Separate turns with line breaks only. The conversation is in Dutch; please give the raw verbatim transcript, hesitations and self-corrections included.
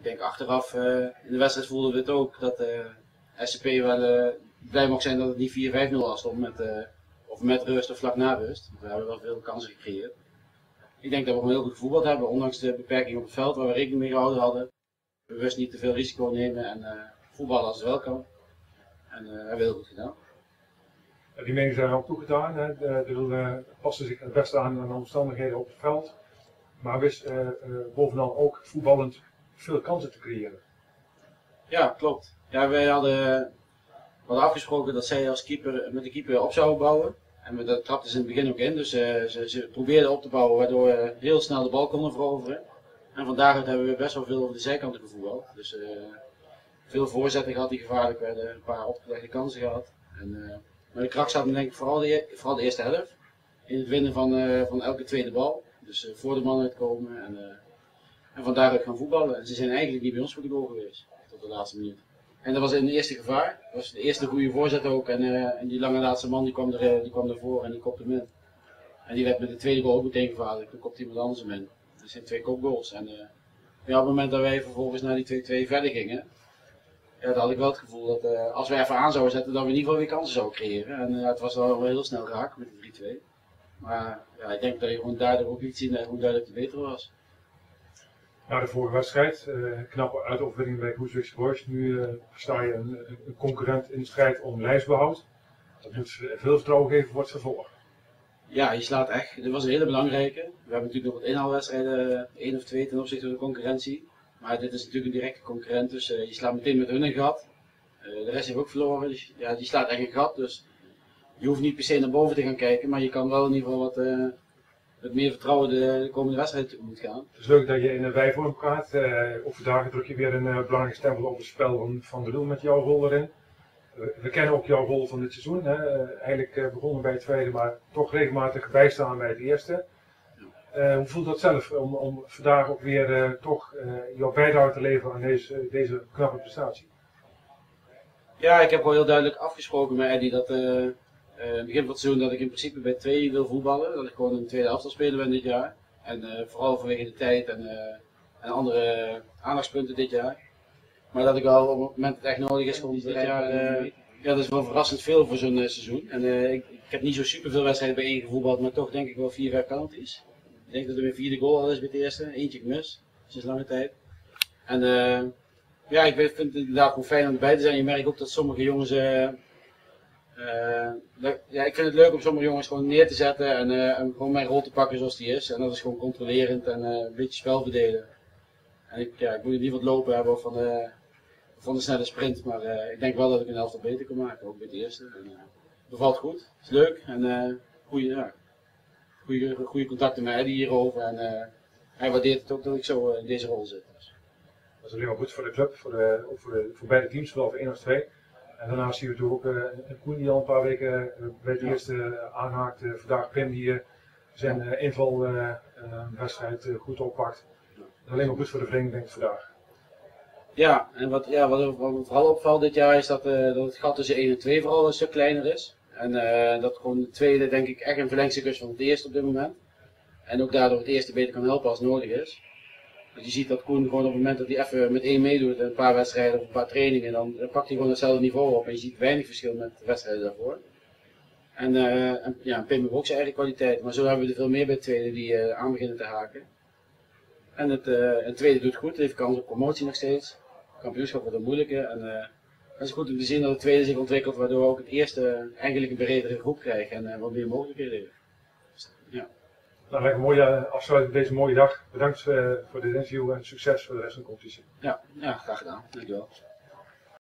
ik denk achteraf uh, in de wedstrijd voelden we het ook dat uh, S C P wel uh, blij mocht zijn dat het niet vier vijf nul was stond met, uh, of met rust of vlak na rust. We hebben wel veel kansen gecreëerd. Ik denk dat we gewoon heel goed gevoetbald hebben, ondanks de beperking op het veld waar we rekening mee gehouden hadden. Bewust niet te veel risico nemen en uh, voetballen als het wel kan. En uh, hebben we heel goed gedaan.
Die meningen zijn ook toegedaan. Hè. De, de, de passen zich het beste aan aan de omstandigheden op het veld. Maar wist uh, uh, bovenal ook voetballend veel kansen te creëren.
Ja, klopt. Ja, wij hadden, hadden afgesproken dat zij als keeper met de keeper op zouden bouwen. En we, dat trapten ze in het begin ook in. Dus uh, ze, ze probeerden op te bouwen waardoor we heel snel de bal konden veroveren. En van daaruit hebben we best wel veel over de zijkanten gevoetbald. Dus uh, veel voorzetten gehad die gevaarlijk werden, een paar opgelegde kansen gehad. En, uh, maar de kracht zat denk ik vooral de, vooral de eerste helft. In het winnen van, uh, van elke tweede bal. Dus uh, voor de man uitkomen en, uh, en van daaruit gaan voetballen. En ze zijn eigenlijk niet bij ons voor de goal geweest, tot de laatste minuut. En dat was in de eerste gevaar. Dat was de eerste goede voorzet ook. En, uh, en die lange laatste man die kwam, er, die kwam ervoor en die kopte hem in. En die werd met de tweede goal ook meteen gevaarlijk. Toen kopte iemand anders hem in. Dat zijn twee kopgoals. En uh, ja, op het moment dat wij vervolgens naar die twee twee verder gingen, ja, dan had ik wel het gevoel dat uh, als we even aan zouden zetten, dat we in ieder geval weer kansen zouden creëren. En uh, het was wel heel snel geraakt met de drie twee. Maar ja, ik denk dat je gewoon daardoor ook liet zien dat hij gewoon duidelijk de betere was.
Na de vorige wedstrijd, uh, knappe uitoverwinning bij Goeswijk Boys. Nu uh, sta je een, een concurrent in de strijd om lijstbehoud. Dat moet veel vertrouwen geven voor het vervolg.
Ja, je slaat echt. Dit was een hele belangrijke. We hebben natuurlijk nog wat inhaalwedstrijden, één of twee ten opzichte van de concurrentie. Maar dit is natuurlijk een directe concurrent, dus uh, je slaat meteen met hun een gat. Uh, de rest heeft ook verloren, dus ja, die slaat echt een gat. Dus je hoeft niet per se naar boven te gaan kijken, maar je kan wel in ieder geval wat, uh, wat meer vertrouwen de, de komende wedstrijd tegemoet gaan.
Het is leuk dat je in een wijvorm gaat. Uh, op vandaag druk je weer een uh, belangrijke stempel op het spel van Van der Wiel met jouw rol erin. Uh, we kennen ook jouw rol van dit seizoen. Hè? Uh, eigenlijk uh, begonnen bij het tweede, maar toch regelmatig bijstaan bij het eerste. Uh, hoe voelt dat zelf om, om vandaag ook weer uh, toch uh, jouw bijdrage te leveren aan deze, deze knappe prestatie?
Ja, ik heb gewoon heel duidelijk afgesproken met Eddie dat uh, uh, in het begin van het seizoen dat ik in principe bij twee wil voetballen. Dat ik gewoon een tweede elftal speler ben dit jaar. En uh, vooral vanwege de tijd en, uh, en andere uh, aandachtspunten dit jaar. Maar dat ik wel op het moment dat het echt nodig is gewoon dit jaar. Uh, ja, dat is wel verrassend veel voor zo'n uh, seizoen. En uh, ik, ik heb niet zo super veel wedstrijden bij één gevoetbald, maar toch denk ik wel vier, vijf penalties. Ik denk dat er mijn vierde goal al is bij het eerste, eentje gemist, sinds lange tijd. En uh, ja, ik vind het inderdaad gewoon fijn om erbij te zijn. Je merkt ook dat sommige jongens, uh, uh, dat, ja, ik vind het leuk om sommige jongens gewoon neer te zetten en, uh, en gewoon mijn rol te pakken zoals die is. En dat is gewoon controlerend en uh, een beetje spel verdelen. En ik, ja, ik moet niet wat lopen hebben van de, van de snelle sprint, maar uh, ik denk wel dat ik een helft beter kan maken, ook bij het eerste. En, uh, bevalt goed, het is leuk en uh, goede, ja, goede, goede contacten met Eddie hierover. En uh, hij waardeert het ook dat ik zo uh, in deze rol zit. Dus.
Dat is alleen maar goed voor de club, voor, de, voor, de, voor beide teams, zowel voor één als twee. En daarnaast zien we natuurlijk ook uh, een Koen die al een paar weken uh, bij het ja. eerste uh, aanhaakt. Uh, vandaag Pim die uh, zijn uh, inval uh, uh, wedstrijd uh, goed oppakt. Alleen maar goed voor de vereniging denk ik vandaag.
Ja, en wat, ja, wat, wat me vooral opvalt dit jaar is dat, uh, dat het gat tussen één en twee vooral een stuk kleiner is. En uh, dat gewoon de tweede denk ik echt een verlengstuk is van het eerste op dit moment. En ook daardoor het eerste beter kan helpen als het nodig is. Dus je ziet dat Koen gewoon op het moment dat hij even met één meedoet en een paar wedstrijden of een paar trainingen, dan pakt hij gewoon hetzelfde niveau op en je ziet weinig verschil met de wedstrijden daarvoor. En, uh, en ja, Pim heeft ook zijn eigen kwaliteit, maar zo hebben we er veel meer bij het tweede die uh, aan beginnen te haken. En het, uh, het tweede doet goed, heeft kans op promotie nog steeds. Kampioenschap wordt een moeilijke en uh, het is goed om te zien dat het tweede zich ontwikkelt, waardoor we ook het eerste eigenlijk een bredere groep krijgen en uh, wat meer mogelijkheden heeft. Dus, ja.
Nou, lekker mooie afsluiting deze mooie dag. Bedankt uh, voor dit interview en succes voor de rest van de competitie.
Ja, ja, graag gedaan. Dankjewel.